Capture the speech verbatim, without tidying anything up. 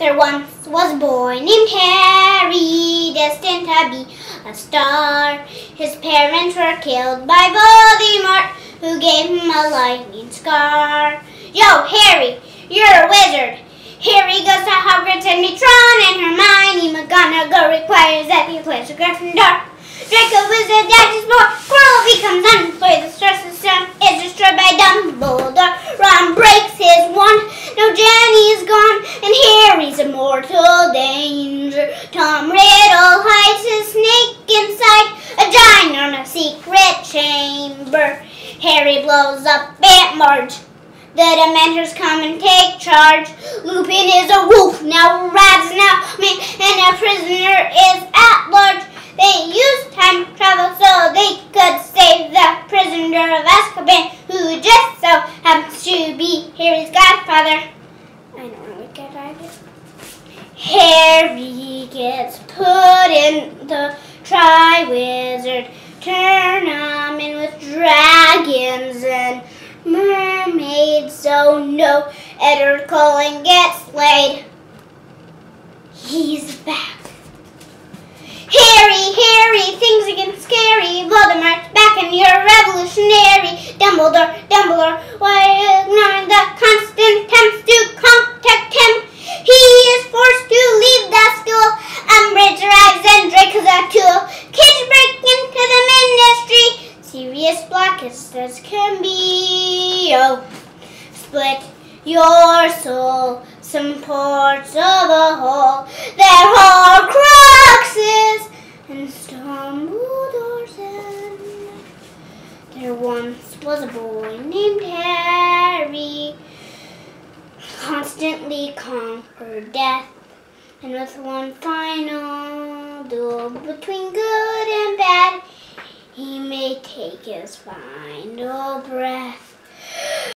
There once was a boy named Harry, destined to be a star. His parents were killed by Voldemort, who gave him a lightning scar. Yo, Harry, you're a wizard. Harry goes to Hogwarts and meets Ron and Hermione. McGonagall requires that he plays a Gryffindor. Draco wizard dashes more. Quirrell becomes unemployed. The Sorcerer's Stone is destroyed by Dumbledore. Ron breaks his wand. Now Jenny is gone, and Harry's in mortal danger. Tom Riddle hides his snake inside a ginormous secret chamber. Harry blows up Aunt Marge. The Dementors come and take charge. Lupin is a wolf, now Rad's now man, and a prisoner is at large. They used time travel so they could save the prisoner of Azkaban, who just so happens to be Harry's godfather. I don't know what godfather is. Harry gets put in the Triwizard Tournament with dragons and mermaids, so no Edward Cullen gets slayed. He's back. Harry, Harry, things are getting scary. Voldemort's back and you're revolutionary. Dumbledore, Dumbledore, why ignoring the constant attempts to contact him? He is forced to leave the school. Umbridge arrives and Draco's a tool. Kids break into the ministry. Serious blackest as can be. Oh, split your soul. Some parts of a whole. There are Cruxes and Dumbledore's end. There once was a boy named Harry, constantly conquered death, and with one final duel between good and bad, he may take his final breath.